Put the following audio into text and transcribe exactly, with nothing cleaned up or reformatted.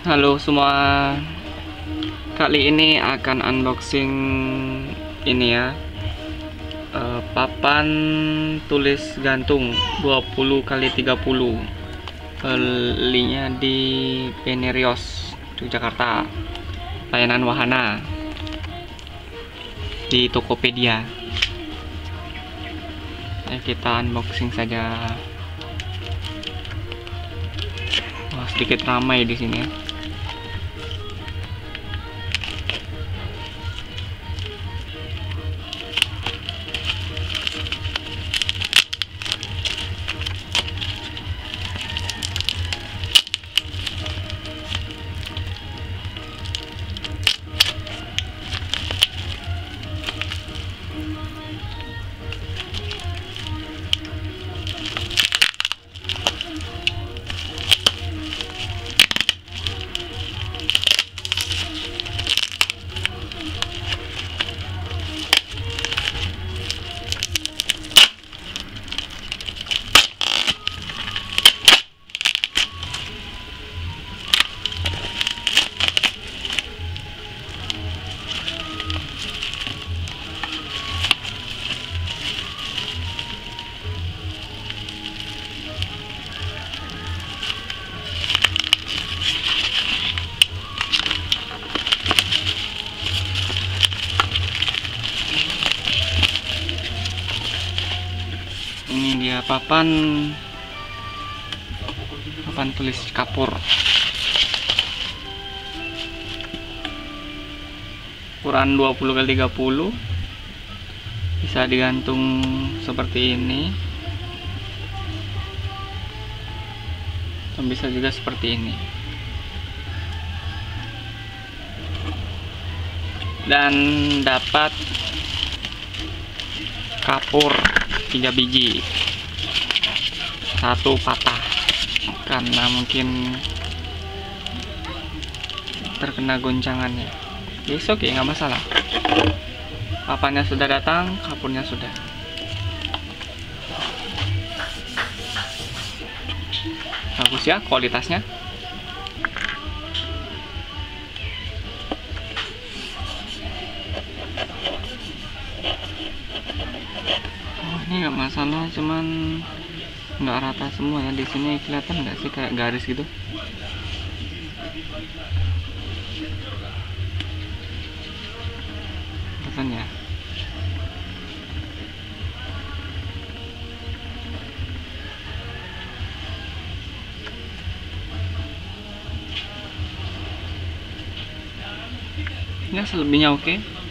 Halo semua, kali ini akan unboxing ini ya, uh, papan tulis gantung dua puluh kali tiga puluh. Belinya di Benerios Yogyakarta, layanan wahana di Tokopedia. Ayo kita unboxing saja. Wah, sedikit ramai di sini ya. Ini dia papan papan tulis kapur, ukuran dua puluh kali tiga puluh, bisa digantung seperti ini dan bisa juga seperti ini, dan dapat kapur tiga biji, satu patah karena mungkin terkena goncangannya. Yes, oke, nggak masalah. Papannya sudah datang, kapurnya sudah. Bagus ya kualitasnya. Ini nggak masalah, cuman nggak rata semua ya. Di sini kelihatan nggak sih kayak garis gitu? Kelihatan ya. Ya selebihnya oke.